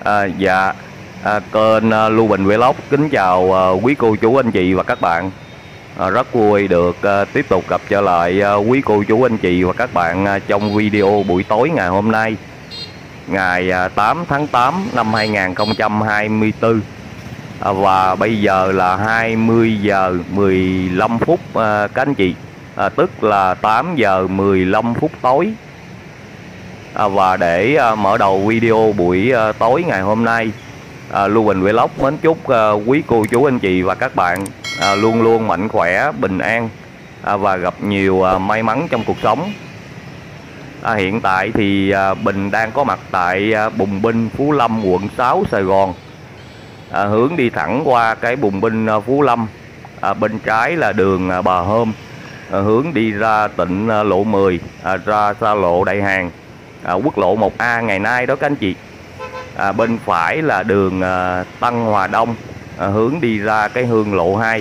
Dạ, kênh Lưu Bình Vlog kính chào quý cô chú anh chị và các bạn. Rất vui được tiếp tục gặp trở lại quý cô chú anh chị và các bạn trong video buổi tối ngày hôm nay, ngày 8 tháng 8 năm 2024. Và bây giờ là 20 giờ 15 phút các anh chị, tức là 8 giờ 15 phút tối. Và để mở đầu video buổi tối ngày hôm nay, Lưu Bình Vlog mến chúc quý cô chú anh chị và các bạn luôn luôn mạnh khỏe, bình an và gặp nhiều may mắn trong cuộc sống. Hiện tại thì Bình đang có mặt tại Bùng Binh, Phú Lâm, quận 6, Sài Gòn. Hướng đi thẳng qua cái Bùng Binh, Phú Lâm. Bên trái là đường Bà Hôm, hướng đi ra tỉnh lộ 10, ra xa lộ Đại Hàng, quốc lộ 1A ngày nay đó các anh chị. Bên phải là đường Tân Hòa Đông, hướng đi ra cái Hương lộ 2.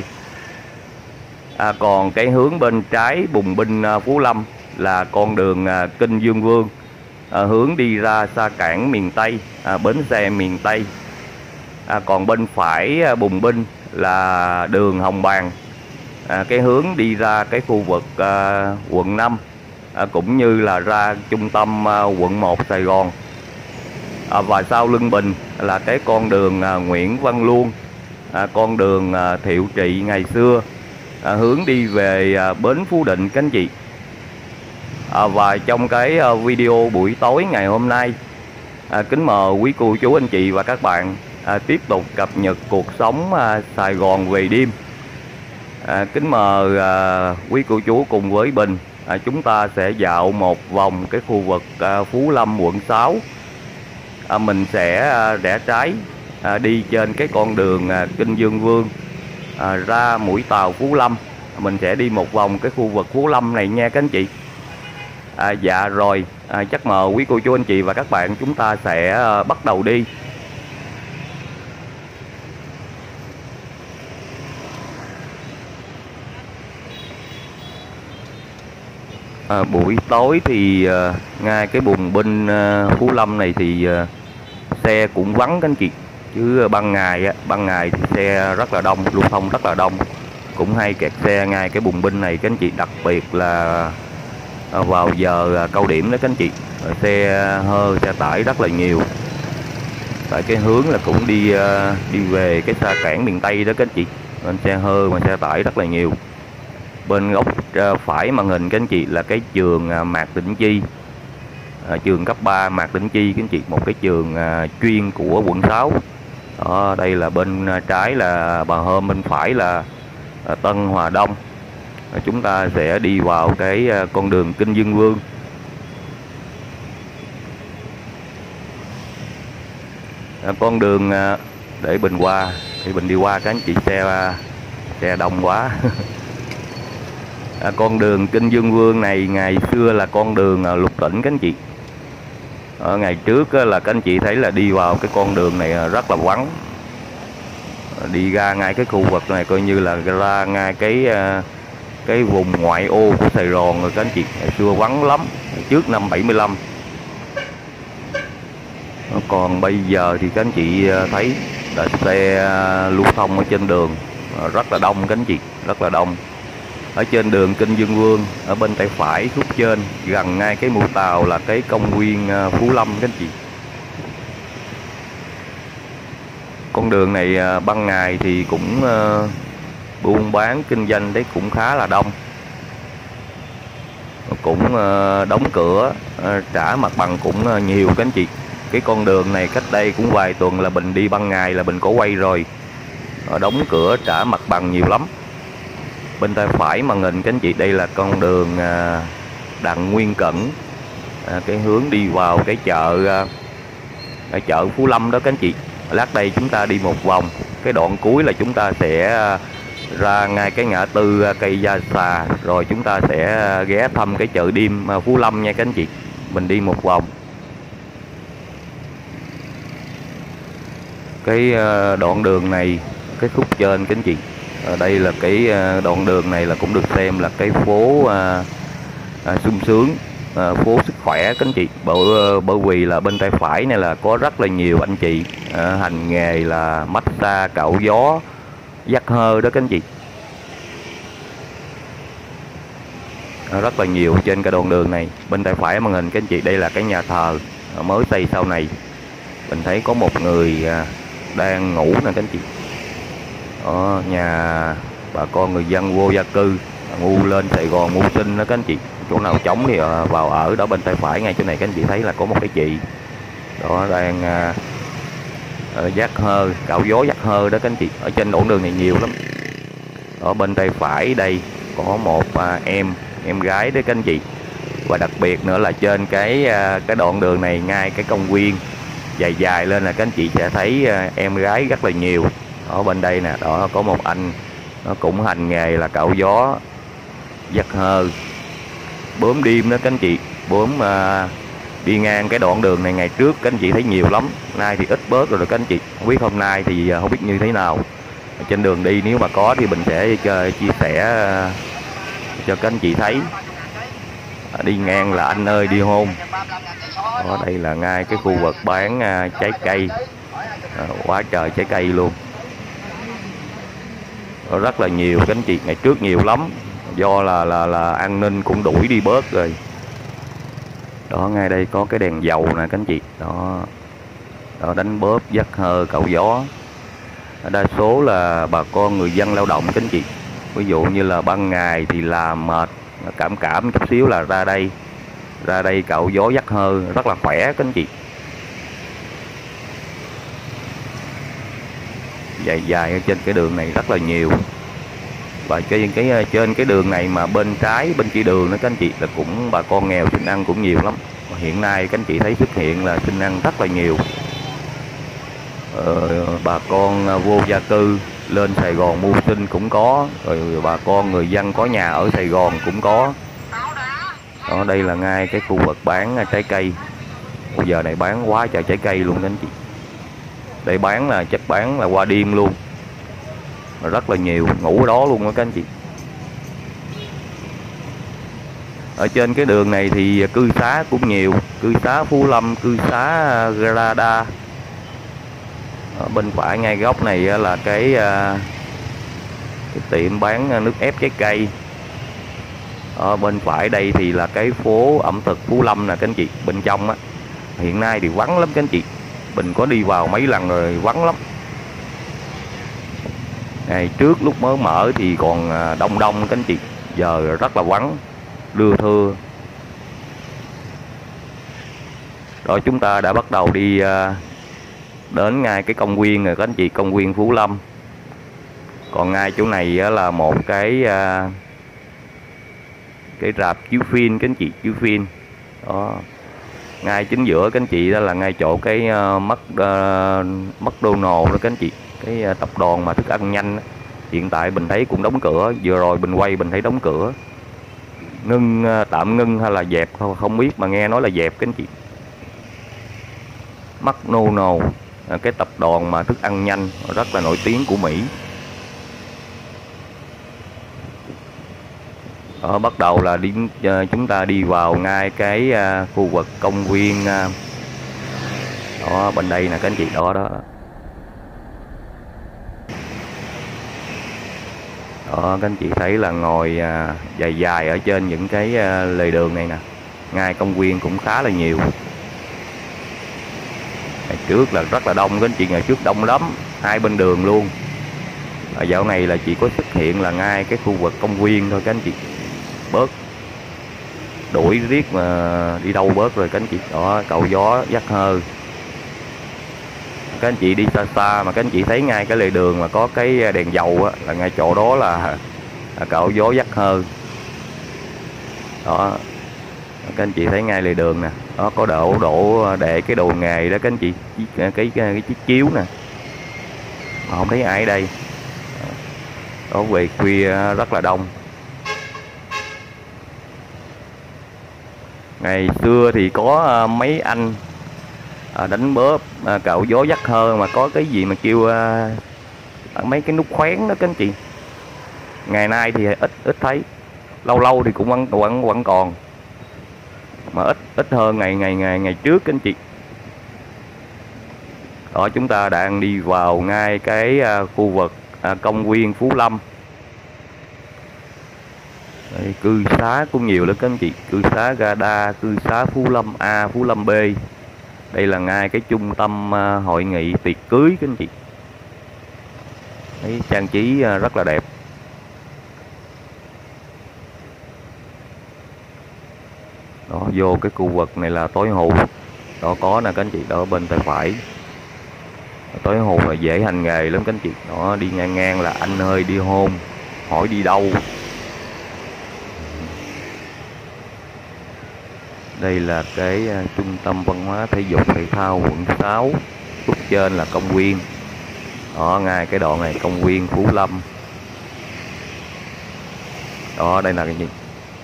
Còn cái hướng bên trái Bùng Binh, Phú Lâm là con đường Kinh Dương Vương, hướng đi ra Sa Cảng miền Tây, bến xe miền Tây. Còn bên phải Bùng Binh là đường Hồng Bàng, cái hướng đi ra cái khu vực quận 5, cũng như là ra trung tâm quận 1 Sài Gòn. Và sau lưng Bình là cái con đường Nguyễn Văn Luông, con đường Thiệu Trị ngày xưa, hướng đi về bến Phú Định các anh chị. Và trong cái video buổi tối ngày hôm nay, kính mời quý cô chú anh chị và các bạn tiếp tục cập nhật cuộc sống Sài Gòn về đêm. Kính mời quý cô chú cùng với Bình, chúng ta sẽ dạo một vòng cái khu vực Phú Lâm, quận 6. Mình sẽ rẽ trái đi trên cái con đường Kinh Dương Vương, ra mũi tàu Phú Lâm. Mình sẽ đi một vòng cái khu vực Phú Lâm này nha các anh chị. Dạ rồi, chắc mời quý cô chú anh chị và các bạn chúng ta sẽ bắt đầu đi. Buổi tối thì ngay cái Bùng Binh, Phú Lâm này thì xe cũng vắng các anh chị, chứ ban ngày thì xe rất là đông, lưu thông rất là đông, cũng hay kẹt xe ngay cái Bùng Binh này các anh chị, đặc biệt là vào giờ cao điểm đó các anh chị. Xe hơi, xe tải rất là nhiều, tại cái hướng là cũng đi về cái Sa Cảng miền Tây đó các anh chị, nên xe hơi và xe tải rất là nhiều. Bên góc phải màn hình các anh chị là cái trường Mạc Đỉnh Chi, trường cấp 3 Mạc Đỉnh Chi các anh chị, một cái trường chuyên của quận 6. Đây là bên trái là Bà Hôm, bên phải là Tân Hòa Đông. Chúng ta sẽ đi vào cái con đường Kinh Dương Vương. Con đường để Bình qua, thì Bình đi qua các anh chị, xe đông quá. Con đường Kinh Dương Vương này ngày xưa là con đường Lục Tỉnh các anh chị. Ở ngày trước là các anh chị thấy là đi vào cái con đường này rất là vắng. Đi ra ngay cái khu vực này coi như là ra ngay cái vùng ngoại ô của Sài Gòn rồi các anh chị. Ngày xưa vắng lắm, trước năm 75. Còn bây giờ thì các anh chị thấy là xe lưu thông ở trên đường rất là đông các anh chị, rất là đông. Ở trên đường Kinh Dương Vương, ở bên tay phải khúc trên gần ngay cái mũi tàu là cái công viên Phú Lâm các anh chị. Con đường này ban ngày thì cũng buôn bán kinh doanh đấy cũng khá là đông, cũng đóng cửa, trả mặt bằng cũng nhiều các anh chị. Cái con đường này cách đây cũng vài tuần là Bình đi ban ngày là Bình có quay rồi, đóng cửa trả mặt bằng nhiều lắm. Bên tay phải màn hình các anh chị, đây là con đường Đặng Nguyên Cẩn, cái hướng đi vào cái chợ Phú Lâm đó các anh chị. Lát đây chúng ta đi một vòng, cái đoạn cuối là chúng ta sẽ ra ngay cái ngã tư cây Gia Xà, rồi chúng ta sẽ ghé thăm cái chợ đêm Phú Lâm nha các anh chị. Mình đi một vòng. Cái đoạn đường này, cái khúc trên các anh chị, đây là cái đoạn đường này là cũng được xem là cái phố sung sướng. phố Sức Khỏe các anh chị, bởi vì là bên tay phải này là có rất là nhiều anh chị hành nghề là massage, cạo gió, dắt hơi đó các anh chị. Rất là nhiều trên cái đoạn đường này. Bên tay phải màn hình các anh chị, đây là cái nhà thờ mới xây sau này. Mình thấy có một người đang ngủ nè các anh chị. Ở nhà bà con người dân vô gia cư ngu lên Sài Gòn mưu sinh đó các anh chị. Chỗ nào trống thì vào ở đó. Bên tay phải ngay chỗ này các anh chị thấy là có một cái chị đó đang dắt hơi, cạo gió dắt hơi đó các anh chị. Ở trên đoạn đường này nhiều lắm. Ở bên tay phải đây có một em gái đấy các anh chị. Và đặc biệt nữa là trên cái đoạn đường này, ngay cái công viên dài dài lên là các anh chị sẽ thấy em gái rất là nhiều. Ở bên đây nè, đó có một anh nó cũng hành nghề là cạo gió, dắt hơi, bướm đêm đó các anh chị. Bướm đi ngang cái đoạn đường này ngày trước các anh chị thấy nhiều lắm, nay thì ít bớt rồi các anh chị. Không biết hôm nay thì không biết như thế nào. Trên đường đi nếu mà có thì mình sẽ chia sẻ cho các anh chị thấy. Đi ngang là anh ơi đi hôn. Ở đây là ngay cái khu vực bán trái cây, quá trời trái cây luôn. Rất là nhiều các anh chị, ngày trước nhiều lắm, do là an ninh cũng đuổi đi bớt rồi. Đó, ngay đây có cái đèn dầu nè các anh chị. Đó, đó đánh bóp, dắt hơi, cạo gió. Đa số là bà con người dân lao động các anh chị. Ví dụ như là ban ngày thì làm mệt, cảm chút xíu là ra đây cạo gió dắt hơi rất là khỏe các anh chị. Dài ở trên cái đường này rất là nhiều. Và trên cái đường này mà bên trái bên kia đường đó các anh chị là cũng bà con nghèo xin ăn cũng nhiều lắm. Hiện nay các anh chị thấy xuất hiện là xin ăn rất là nhiều. Bà con vô gia cư lên Sài Gòn mưu sinh cũng có, rồi bà con người dân có nhà ở Sài Gòn cũng có. Đó, đây là ngay cái khu vực bán trái cây. Bây giờ này bán quá trời trái cây luôn các anh chị. Đây bán là chất bán là qua đêm luôn, rất là nhiều, ngủ ở đó luôn đó các anh chị. Ở trên cái đường này thì cư xá cũng nhiều, cư xá Phú Lâm, cư xá Grada. Ở bên phải ngay góc này là cái tiệm bán nước ép trái cây. Ở bên phải đây thì là cái phố ẩm thực Phú Lâm nè các anh chị. Bên trong á hiện nay thì vắng lắm các anh chị. Mình có đi vào mấy lần rồi, vắng lắm. Ngày trước lúc mới mở thì còn đông các anh chị, giờ rất là vắng, lưa thưa. Rồi chúng ta đã bắt đầu đi đến ngay cái công viên rồi các anh chị, công viên Phú Lâm. Còn ngay chỗ này là một cái rạp chiếu phim các anh chị, chiếu phim. Đó, ngay chính giữa các anh chị, đó là ngay chỗ cái McDonald đó các anh chị, cái tập đoàn mà thức ăn nhanh. Hiện tại mình thấy cũng đóng cửa, vừa rồi mình quay mình thấy đóng cửa, tạm ngưng hay là dẹp không biết, mà nghe nói là dẹp các anh chị. McDonald, cái tập đoàn mà thức ăn nhanh rất là nổi tiếng của Mỹ. Bắt đầu là chúng ta đi vào ngay cái khu vực công viên. Đó, bên đây nè các anh chị, đó. Đó, các anh chị thấy là ngồi dài ở trên những cái lề đường này nè. Ngay công viên cũng khá là nhiều. Ngày trước là rất là đông các anh chị, ngày trước đông lắm, hai bên đường luôn. Dạo này là chỉ có xuất hiện là ngay cái khu vực công viên thôi các anh chị. Bớt đuổi riết mà đi đâu bớt rồi các anh chị. Đó, cạo gió dắt hơi. Các anh chị đi xa xa mà các anh chị thấy ngay cái lề đường mà có cái đèn dầu á, là ngay chỗ đó là cạo gió dắt hơi. Đó, các anh chị thấy ngay lề đường nè. Đó, có đổ để cái đồ nghề đó các anh chị, cái chiếc chiếu nè, mà không thấy ai ở đây. Đó, về khuya rất là đông. Ngày xưa thì có mấy anh đánh bóp, cạo gió dắt hơi, mà có cái gì mà kêu mấy cái nút khoén đó các anh chị. Ngày nay thì ít thấy, lâu thì cũng vẫn còn. mà ít ít hơn ngày trước các anh chị. Đó, chúng ta đang đi vào ngay cái khu vực công viên Phú Lâm. Đây, cư xá cũng nhiều lắm các anh chị, cư xá Garda, cư xá Phú Lâm A, Phú Lâm B. Đây là ngay cái trung tâm hội nghị tiệc cưới các anh chị. Đấy, trang trí rất là đẹp. Đó, vô cái khu vực này là tối hù. Đó có nè các anh chị, đó bên tay phải. Tối hù là dễ hành nghề lắm các anh chị. Đó, đi ngang ngang là anh ơi đi hôn, hỏi đi đâu. Đây là cái trung tâm văn hóa thể dục thể thao quận 6. Bước trên là công viên. Đó, ngay cái đoạn này công viên Phú Lâm. Đó, đây là cái gì?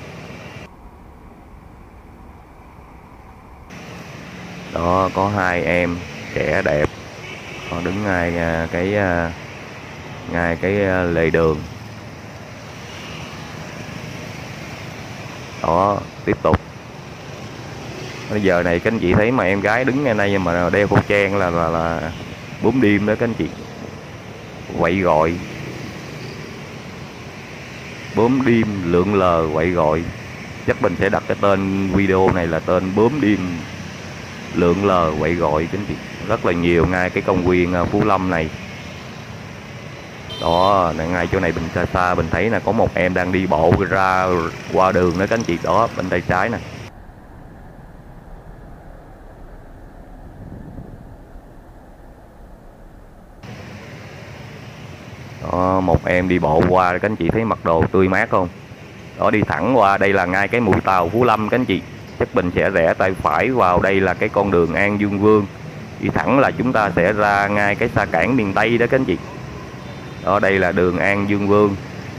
Đó, có hai em trẻ đẹp. Họ đứng ngay cái lề đường. Đó, tiếp tục. Bây giờ này các anh chị thấy mà em gái đứng ngay đây mà đeo khẩu trang là bướm đêm đó các anh chị. Quậy gọi. Bướm đêm lượn lờ quậy gọi. Chắc mình sẽ đặt cái tên video này là tên bướm đêm lượn lờ quậy gọi các anh chị. Rất là nhiều ngay cái công viên Phú Lâm này. Đó, ngay chỗ này mình xa xa mình thấy là có một em đang đi bộ ra qua đường đó các anh chị. Đó, bên tay trái nè. Đó, một em đi bộ qua, các anh chị thấy mặc đồ tươi mát không? Đó, đi thẳng qua đây là ngay cái mũi tàu Phú Lâm các anh chị. Chắc mình sẽ rẽ tay phải vào, đây là cái con đường An Dương Vương. Đi thẳng là chúng ta sẽ ra ngay cái sa cảng miền Tây đó các anh chị. Đó, đây là đường An Dương Vương.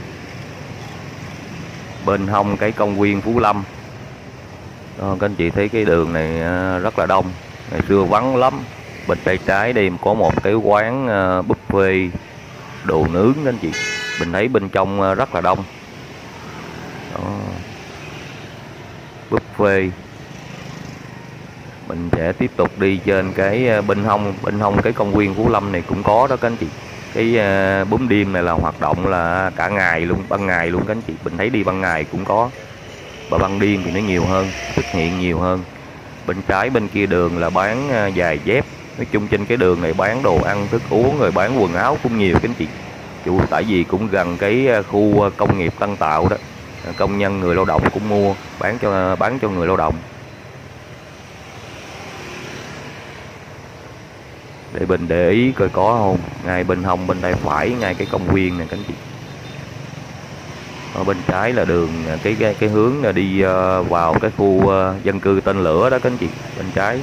Bên hông cái công viên Phú Lâm. Đó, các anh chị thấy cái đường này rất là đông. Ngày xưa vắng lắm. Bên tay trái đây có một cái quán buffet đồ nướng các anh chị. Mình thấy bên trong rất là đông. Đó. Buffet. Mình sẽ tiếp tục đi trên cái bên hông cái công viên Phú Lâm này cũng có đó các anh chị. Cái bướm đêm này là hoạt động là cả ngày luôn, ban ngày luôn các anh chị. Mình thấy đi ban ngày cũng có, và ban đêm thì nó nhiều hơn, xuất hiện nhiều hơn. Bên trái bên kia đường là bán giày dép. Nói chung trên cái đường này bán đồ ăn thức uống rồi bán quần áo cũng nhiều các anh chị. Tại vì cũng gần cái khu công nghiệp Tân Tạo đó, công nhân người lao động cũng mua bán cho người lao động. Để mình để ý coi có không. Ngay bên hông bên tay phải ngay cái công viên này các anh chị. Ở bên trái là đường cái hướng là đi vào cái khu dân cư Tên Lửa đó các anh chị. Bên trái.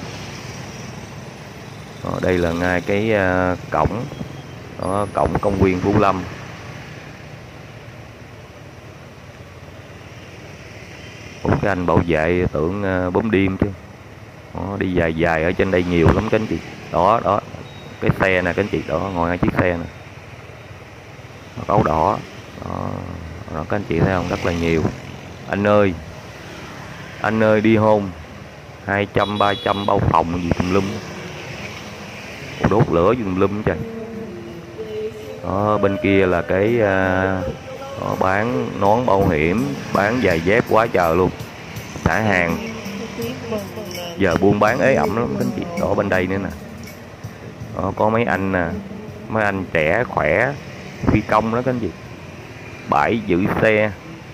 Ở đây là ngay cái cổng. Đó, cổng công viên Phú Lâm. Ủa, cái anh bảo vệ tưởng bóng đêm chứ. Đó, đi dài dài ở trên đây nhiều lắm các anh chị. Đó, đó. Cái xe nè các anh chị. Đó, ngồi ngay chiếc xe nè. Áo đỏ. Đó. Đó, các anh chị thấy không? Rất là nhiều. Anh ơi đi hôn. 200, 300 bao phòng gì tùm lum. Đốt lửa tùm lum trời. Đó, bên kia là cái bán nón bảo hiểm, bán giày dép quá trời luôn. Xả hàng. Giờ buôn bán ế ẩm lắm các anh chị. Đó, bên đây nữa nè. Đó, có mấy anh nè, mấy anh trẻ khỏe phi công đó các anh chị. Bãi giữ xe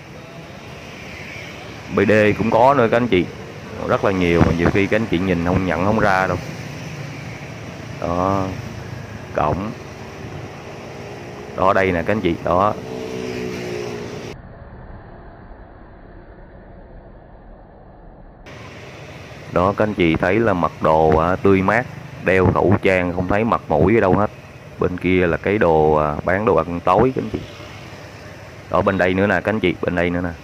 BD cũng có nữa các anh chị. Rất là nhiều mà nhiều khi các anh chị nhìn không nhận không ra đâu. Đó, cổng. Đó, đây nè các anh chị. Đó. Đó, các anh chị thấy là mặc đồ tươi mát, đeo khẩu trang, không thấy mặt mũi ở đâu hết. Bên kia là cái đồ bán đồ ăn tối các anh chị. Đó, bên đây nữa nè các anh chị, bên đây nữa nè.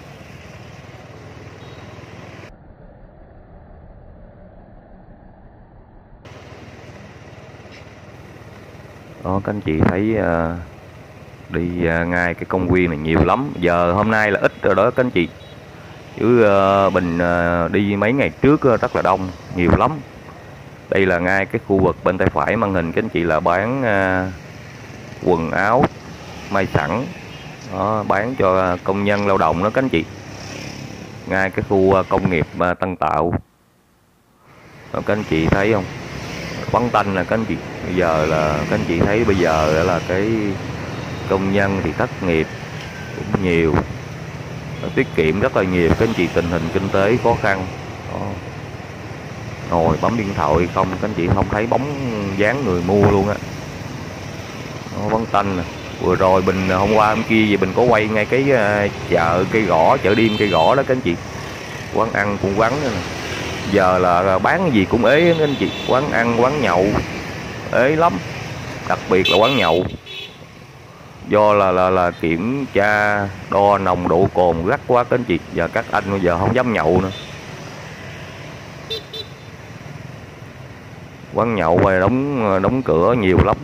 Đó, các anh chị thấy đi ngay cái công viên này nhiều lắm. Giờ hôm nay là ít rồi đó các anh chị. chứ mình đi mấy ngày trước rất là đông, nhiều lắm. Đây là ngay cái khu vực bên tay phải màn hình các anh chị là bán quần áo may sẵn đó, bán cho công nhân lao động đó các anh chị, ngay cái khu công nghiệp Tân Tạo đó, các anh chị thấy không, vắng tanh là các anh chị. Bây giờ là các anh chị thấy bây giờ là cái công nhân thì thất nghiệp cũng nhiều, tiết kiệm rất là nhiều các anh chị, tình hình kinh tế khó khăn đó. Ngồi bấm điện thoại không các anh chị không thấy bóng dáng người mua luôn á, vắng tanh nè. Vừa rồi mình hôm qua hôm kia gì mình có quay ngay cái chợ cây gõ, chợ đêm cây gõ đó các anh chị, quán ăn cũng vắng nữa nè. Giờ là bán cái gì cũng ế các anh chị, quán ăn quán nhậu ế lắm, đặc biệt là quán nhậu, do là kiểm tra đo nồng độ cồn gắt quá các anh chị, giờ các anh bây giờ không dám nhậu nữa. Quán nhậu về đóng cửa nhiều lắm.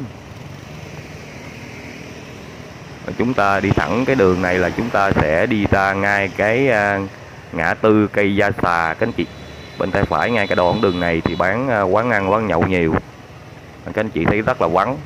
Chúng ta đi thẳng cái đường này là chúng ta sẽ đi ra ngay cái ngã tư cây da xà các anh chị. Bên tay phải ngay cái đoạn đường này thì bán quán ăn quán nhậu nhiều, các anh chị thấy rất là vắng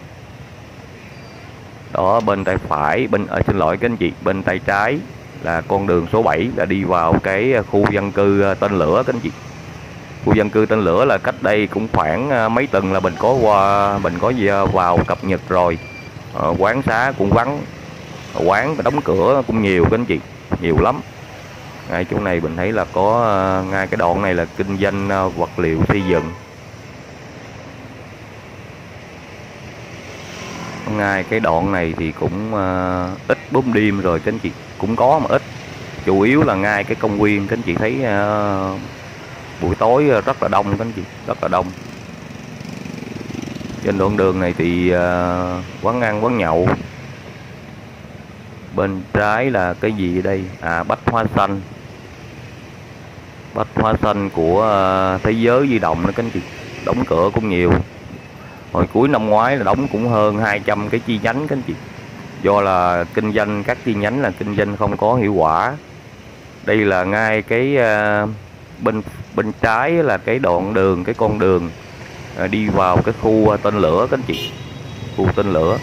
đó. Bên tay phải xin lỗi các anh chị, bên tay trái là con đường số 7 là đi vào cái khu dân cư Tên Lửa các anh chị. Khu dân cư Tên Lửa là cách đây cũng khoảng mấy tuần là mình có vào cập nhật rồi. Quán xá cũng vắng, quán đóng cửa cũng nhiều các anh chị, nhiều lắm. Ngay chỗ này mình thấy là có ngay cái đoạn này là kinh doanh vật liệu xây dựng. Ngay cái đoạn này thì cũng ít bóng đêm rồi các anh chị, cũng có mà ít, chủ yếu là ngay cái công viên các anh chị thấy buổi tối rất là đông các anh chị, rất là đông. Trên đoạn đường này thì quán ăn quán nhậu. Bên trái là cái gì ở đây, Bách Hóa Xanh, Bách Hóa Xanh của Thế Giới Di Động đó các anh chị, đóng cửa cũng nhiều. Hồi cuối năm ngoái là đóng cũng hơn 200 cái chi nhánh các anh chị, do là kinh doanh các chi nhánh là kinh doanh không có hiệu quả. Đây là ngay cái bên trái là cái đoạn đường, cái con đường đi vào cái khu Tên Lửa các anh chị, khu Tên Lửa.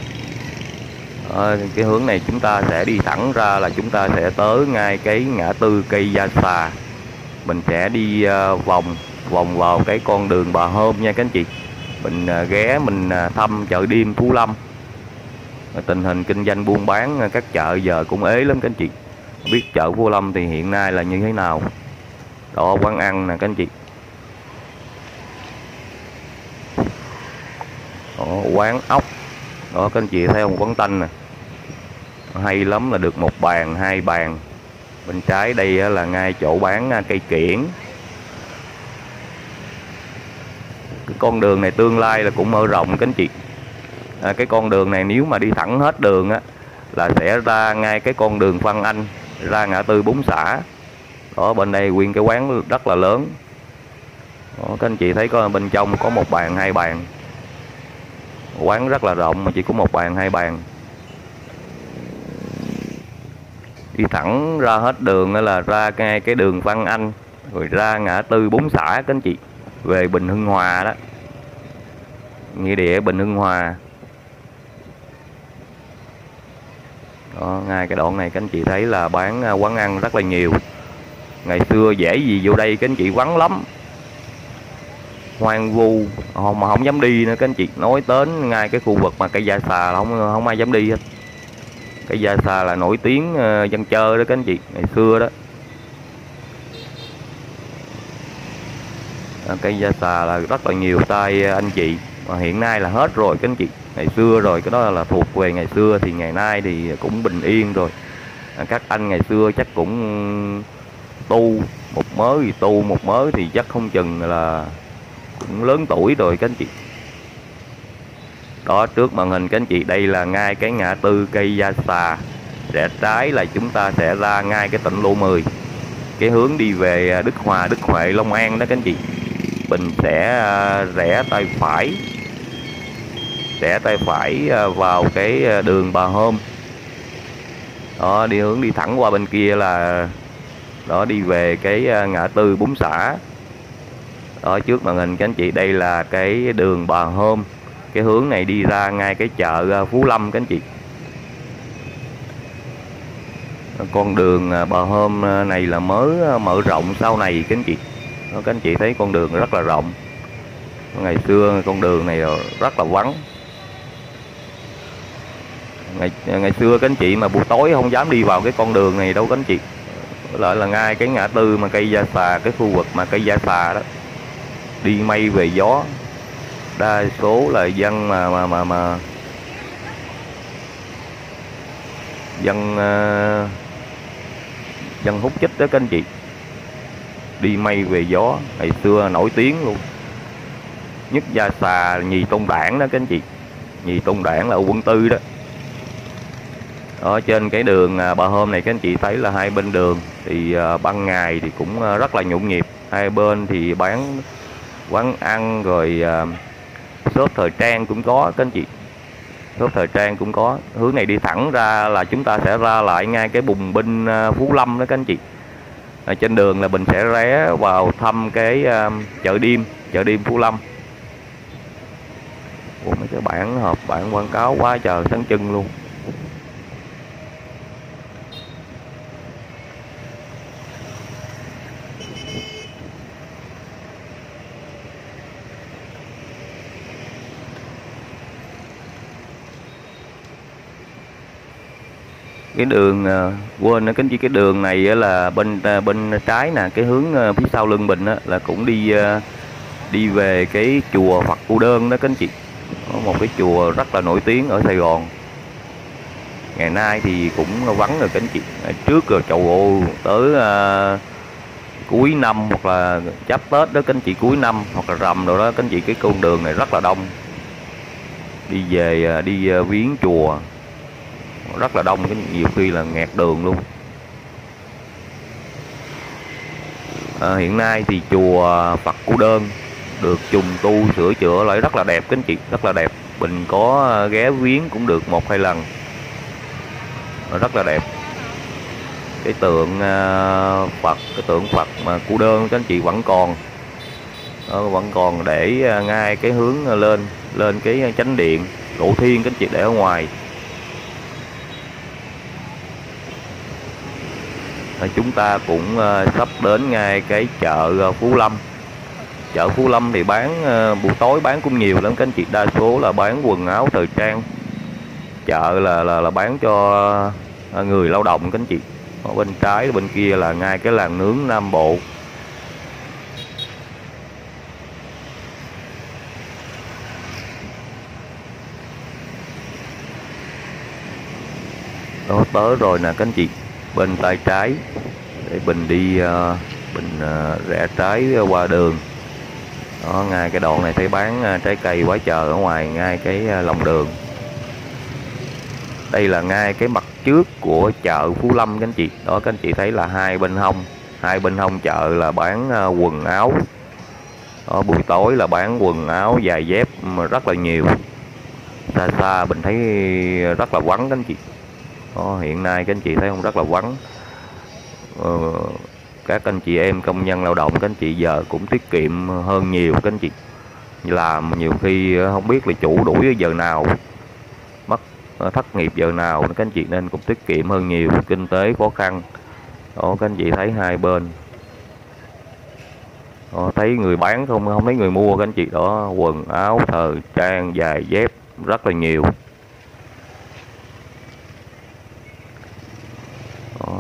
Cái hướng này chúng ta sẽ đi thẳng ra là chúng ta sẽ tới ngay cái ngã tư cây da xà. Mình sẽ đi vòng vào cái con đường Bà Hôm nha các anh chị. Mình ghé mình thăm chợ đêm Phú Lâm. Tình hình kinh doanh buôn bán các chợ giờ cũng ế lắm các anh chị. Không biết chợ Phú Lâm thì hiện nay là như thế nào. Đó, quán ăn nè các anh chị. Đó, quán ốc. Đó các anh chị thấy không, quán tanh nè. Hay lắm, là được một bàn, hai bàn. Bên trái đây là ngay chỗ bán cây kiển. Cái con đường này tương lai là cũng mở rộng các anh chị. Cái con đường này nếu mà đi thẳng hết đường á là sẽ ra ngay cái con đường Văn Anh, ra ngã tư 4 xã. Đó, bên đây nguyên cái quán rất là lớn. Đó, các anh chị thấy có bên trong có một bàn, hai bàn. Quán rất là rộng mà chỉ có một bàn, hai bàn. Đi thẳng ra hết đường là ra ngay cái đường Văn Anh, rồi ra ngã tư 4 xã các anh chị, về Bình Hưng Hòa đó, nghĩa địa Bình Hưng Hòa. Đó, ngay cái đoạn này các anh chị thấy là bán quán ăn rất là nhiều. Ngày xưa dễ gì vô đây các anh chị, vắng lắm, hoang vu mà không dám đi nữa các anh chị. Nói đến ngay cái khu vực mà cây da xà là không ai dám đi hết. Cây da xà là nổi tiếng dân chơi đó các anh chị, ngày xưa đó. Cây da xà là rất là nhiều tay anh chị, mà hiện nay là hết rồi các anh chị. Ngày xưa rồi, cái đó là thuộc về ngày xưa, thì ngày nay thì cũng bình yên rồi. Các anh ngày xưa chắc cũng tu một mớ thì chắc không chừng là cũng lớn tuổi rồi các anh chị. Đó, trước màn hình các anh chị, đây là ngay cái ngã tư cây da xà. Rẽ trái là chúng ta sẽ ra ngay cái tỉnh lộ 10, cái hướng đi về Đức Hòa, Đức Huệ, Long An đó các anh chị. Mình sẽ rẽ tay phải vào cái đường Bà Hôm. Đó, hướng đi thẳng qua bên kia là đó, đi về cái ngã tư Bún Xả. Đó, trước màn hình các anh chị, đây là cái đường Bà Hôm, cái hướng này đi ra ngay cái chợ Phú Lâm các anh chị. Con đường Bà Hôm này là mới mở rộng sau này các anh chị. Đó, các anh chị thấy con đường rất là rộng. Ngày xưa con đường này rất là vắng. Ngày xưa các anh chị mà buổi tối không dám đi vào cái con đường này đâu các anh chị. Lại là ngay cái ngã tư mà cây Gia Xà, cái khu vực mà cây Gia Xà đó, đi mây về gió, đa số là dân mà dân dân hút chích đó các anh chị. Đi mây về gió ngày xưa nổi tiếng luôn. Nhất Gia Xà Nhì Tôn Đản đó các anh chị. Nhì Tôn Đản là ở quận 4 đó. Ở trên cái đường Bà Hôm này các anh chị thấy là hai bên đường thì ban ngày thì cũng rất là nhộn nhịp. Hai bên thì bán quán ăn rồi shop thời trang cũng có các anh chị. Shop thời trang cũng có. Hướng này đi thẳng ra là chúng ta sẽ ra lại ngay cái bùng binh Phú Lâm đó các anh chị. Ở trên đường là mình sẽ rẽ vào thăm cái chợ đêm Phú Lâm. Ủa, mấy cái bản quảng cáo quá trời sáng trưng luôn. Cái đường quên nữa, cái đường này là bên trái nè, cái hướng phía sau lưng mình là cũng đi về cái chùa Phật Cô Đơn đó các anh chị. Một cái chùa rất là nổi tiếng ở Sài Gòn. Ngày nay thì cũng vắng rồi các anh chị. Trước rồi chầu ô tới cuối năm hoặc là giáp Tết đó các anh chị, cuối năm hoặc là rằm rồi đó các anh chị, cái con đường này rất là đông. Đi về đi viếng chùa rất là đông, cái nhiều khi là nghẹt đường luôn. Hiện nay thì chùa Phật Cô Đơn được trùng tu sửa chữa lại rất là đẹp các anh chị, rất là đẹp. Mình có ghé viếng cũng được 1-2 lần, rất là đẹp. Cái tượng Phật mà Cô Đơn các anh chị vẫn còn để ngay cái hướng lên cái chánh điện Lộ Thiên các anh chị, để ở ngoài. Chúng ta cũng sắp đến ngay cái chợ Phú Lâm. Chợ Phú Lâm thì bán buổi tối bán cũng nhiều lắm các anh chị, đa số là bán quần áo thời trang. Chợ là bán cho người lao động các anh chị. Ở bên trái bên kia là ngay cái làng nướng Nam Bộ. Đó, tới rồi nè các anh chị. Bên tay trái để mình đi rẽ trái qua đường. Đó, ngay cái đoạn này thấy bán trái cây quá trời ở ngoài ngay cái lòng đường. Đây là ngay cái mặt trước của chợ Phú Lâm các anh chị. Đó, các anh chị thấy là hai bên hông chợ là bán quần áo. Đó, buổi tối là bán quần áo giày dép mà rất là nhiều. Xa xa mình thấy rất là vắng các anh chị. Đó, hiện nay các anh chị thấy không, rất là vắng. Các anh chị em công nhân lao động các anh chị giờ cũng tiết kiệm hơn nhiều các anh chị. Làm nhiều khi không biết là chủ đuổi ở giờ nào, mất thất nghiệp giờ nào các anh chị, nên cũng tiết kiệm hơn nhiều, kinh tế khó khăn. Đó, các anh chị thấy hai bên. Đó, thấy người bán không thấy người mua các anh chị. Đó, quần áo thời trang giày dép rất là nhiều. Đó.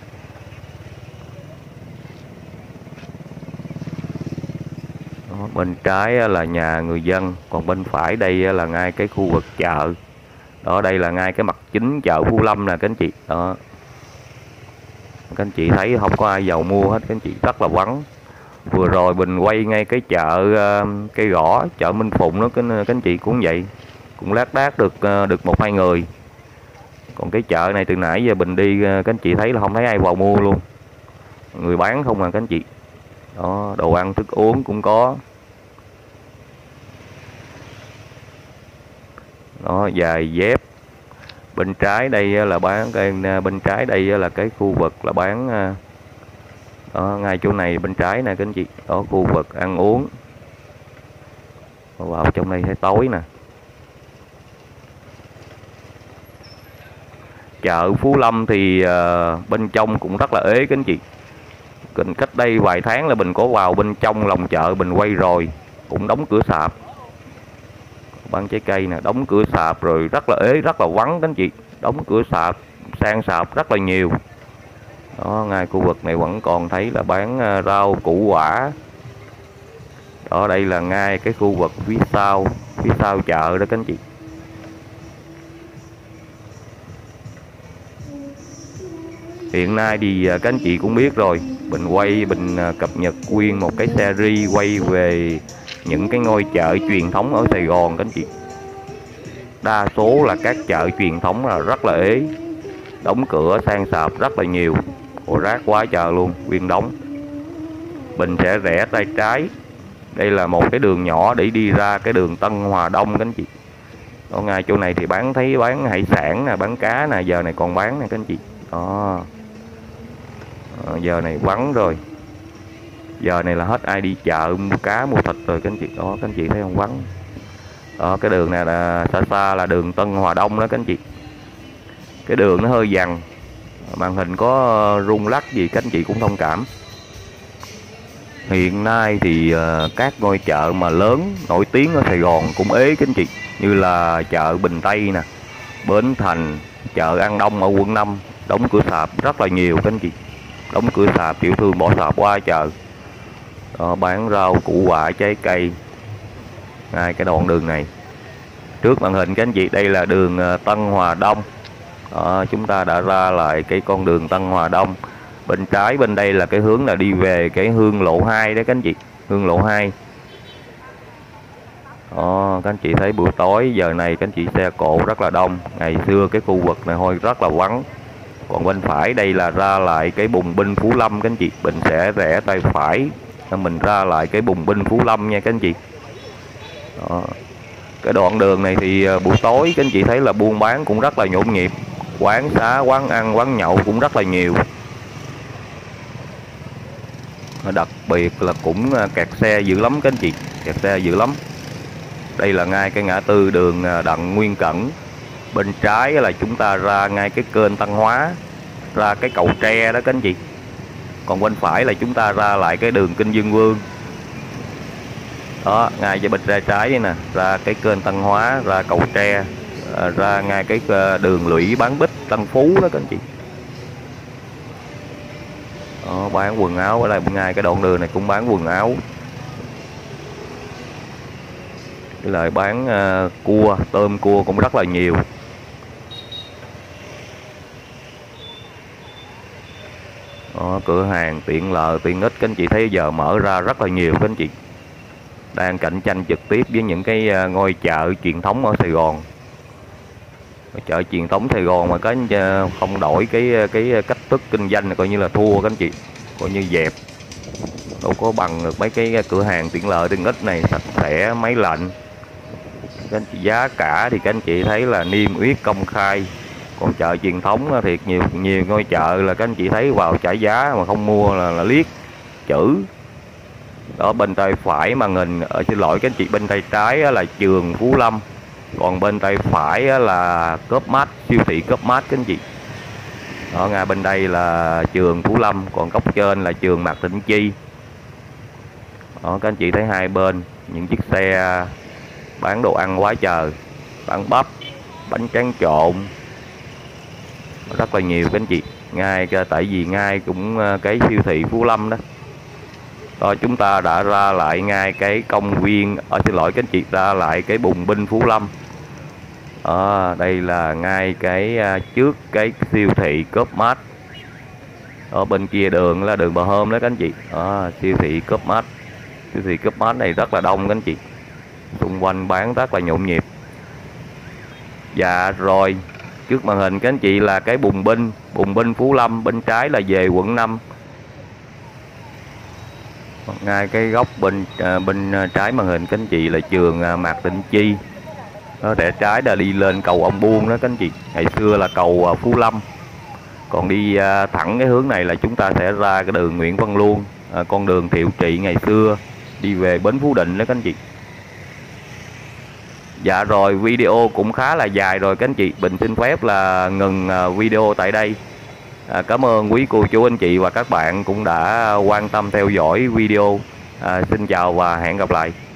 Đó, bên trái là nhà người dân, còn bên phải đây là ngay cái khu vực chợ. Đó, đây là ngay cái mặt chính chợ Phú Lâm nè các anh chị. Đó, các anh chị thấy không có ai vào mua hết các anh chị, rất là vắng. Vừa rồi mình quay ngay cái chợ Cây Gõ, chợ Minh Phụng đó các anh chị, cũng vậy, cũng lác đác được 1-2 người. Còn cái chợ này từ nãy giờ mình đi các anh chị thấy là không thấy ai vào mua luôn, người bán không à các anh chị. Đó, đồ ăn thức uống cũng có. Đó, giày dép. Bên trái đây là bán bên trái đây là cái khu vực là bán Đó, ngay chỗ này bên trái nè các anh chị, đó khu vực ăn uống. Vào trong đây thấy tối nè. Chợ Phú Lâm thì bên trong cũng rất là ế các anh chị. Cách đây vài tháng là mình có vào bên trong lòng chợ mình quay rồi, cũng đóng cửa sạp. Bán trái cây nè, đóng cửa sạp rồi, rất là ế, rất là vắng các anh chị. Đóng cửa sạp, sang sạp rất là nhiều. Đó, ngay khu vực này vẫn còn thấy là bán rau củ quả. Đó, đây là ngay cái khu vực phía sau chợ đó các anh chị. Hiện nay thì các anh chị cũng biết rồi, mình cập nhật nguyên một cái series quay về những cái ngôi chợ truyền thống ở Sài Gòn các anh chị. Đa số là các chợ truyền thống là rất là ế, đóng cửa sang sạp rất là nhiều. Ồ, rác quá trời luôn, nguyên đóng. Mình sẽ rẽ tay trái. Đây là một cái đường nhỏ để đi ra cái đường Tân Hòa Đông các anh chị. Ở ngay chỗ này thì bán hải sản nè, bán cá nè, giờ này còn bán nè các anh chị. Đó. Giờ này vắng rồi. Giờ này là hết ai đi chợ mua cá mua thịt rồi các anh chị. Đó, các anh chị thấy không, vắng. Đó, cái đường này là xa là đường Tân Hòa Đông đó các anh chị. Cái đường nó hơi dằn, màn hình có rung lắc gì các anh chị cũng thông cảm. Hiện nay thì các ngôi chợ mà lớn nổi tiếng ở Sài Gòn cũng ế các anh chị, như là chợ Bình Tây nè, Bến Thành, chợ An Đông ở quận 5 đóng cửa sạp rất là nhiều các anh chị. Đóng cửa sạp, tiểu thương bỏ sạp qua chợ. Đó, bán rau củ quả trái cây ngay cái đoạn đường này. Trước màn hình các anh chị, đây là đường Tân Hòa Đông. Đó, chúng ta đã ra lại cái con đường Tân Hòa Đông. Bên trái bên đây là cái hướng là đi về cái Hương Lộ 2 đấy các anh chị, Hương Lộ 2. Đó, các anh chị thấy buổi tối giờ này các anh chị xe cộ rất là đông. Ngày xưa cái khu vực này thôi rất là vắng. Còn bên phải đây là ra lại cái Bùng Binh Phú Lâm các anh chị. Mình sẽ rẽ tay phải, mình ra lại cái Bùng Binh Phú Lâm nha các anh chị. Đó. Cái đoạn đường này thì buổi tối các anh chị thấy là buôn bán cũng rất là nhộn nhịp. Quán xá, quán ăn, quán nhậu cũng rất là nhiều. Đặc biệt là cũng kẹt xe dữ lắm các anh chị, kẹt xe dữ lắm. Đây là ngay cái ngã tư đường Đặng Nguyên Cẩn. Bên trái là chúng ta ra ngay cái kênh Tân Hóa, ra cái cầu tre đó các anh chị. Còn bên phải là chúng ta ra lại cái đường Kinh Dương Vương. Đó, ngay cho bên trái đây nè, ra cái kênh Tân Hóa, ra cầu tre, ra ngay cái đường Lũy Bán Bích Tân Phú đó các anh chị. Đó, bán quần áo ở đây, ngay cái đoạn đường này cũng bán quần áo. Cái loại bán cua, tôm cua cũng rất là nhiều. Đó, cửa hàng tiện lợi tiện ích các anh chị thấy giờ mở ra rất là nhiều các anh chị. Đang cạnh tranh trực tiếp với những cái ngôi chợ truyền thống ở Sài Gòn. Chợ truyền thống Sài Gòn mà không đổi cái cách thức kinh doanh là coi như là thua các anh chị, coi như dẹp. Đâu có bằng được mấy cái cửa hàng tiện lợi tiện ích này, sạch sẽ, máy lạnh. Các anh chị, giá cả thì các anh chị thấy là niêm yết công khai. Còn chợ truyền thống thiệt nhiều ngôi chợ là các anh chị thấy vào trả giá mà không mua là liếc chữ. Đó, bên tay phải màn hình, xin lỗi các anh chị, bên tay trái là trường Phú Lâm, còn bên tay phải là Copmart, siêu thị Copmart các anh chị. Đó, ngay bên đây là trường Phú Lâm, còn góc trên là trường Mạc Đỉnh Chi. Đó, các anh chị thấy hai bên những chiếc xe bán đồ ăn quá trời, bán bắp, bánh tráng trộn, rất là nhiều các anh chị. Ngay tại vì ngay cũng cái siêu thị Phú Lâm đó. Rồi chúng ta đã ra lại ngay cái công viên, xin lỗi các anh chị, ra lại cái Bùng Binh Phú Lâm. Đây là ngay cái trước cái siêu thị Copmart. Ở bên kia đường là đường Bờ Hôm đó các anh chị. Siêu thị Copmart. Siêu thị Copmart này rất là đông các anh chị. Xung quanh bán rất là nhộn nhịp. Dạ rồi, trước màn hình các anh chị là cái Bùng Binh Phú Lâm, bên trái là về quận 5. Ngay cái góc bên trái màn hình các anh chị là trường Mạc Đỉnh Chi. Đó, rẽ trái là đi lên cầu Ông Buôn đó các anh chị. Ngày xưa là cầu Phú Lâm. Còn đi thẳng cái hướng này là chúng ta sẽ ra cái đường Nguyễn Văn Luông, con đường Thiệu Trị ngày xưa đi về bến Phú Định đó các anh chị. Dạ rồi, video cũng khá là dài rồi các anh chị. Bình xin phép là ngừng video tại đây. Cảm ơn quý cô chú anh chị và các bạn cũng đã quan tâm theo dõi video. Xin chào và hẹn gặp lại.